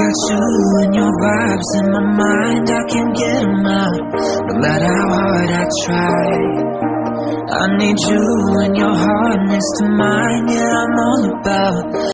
got you and your vibes in my mind, I can't get them out, no matter how hard I try. I need you and your hardness to mine, yeah, I'm all about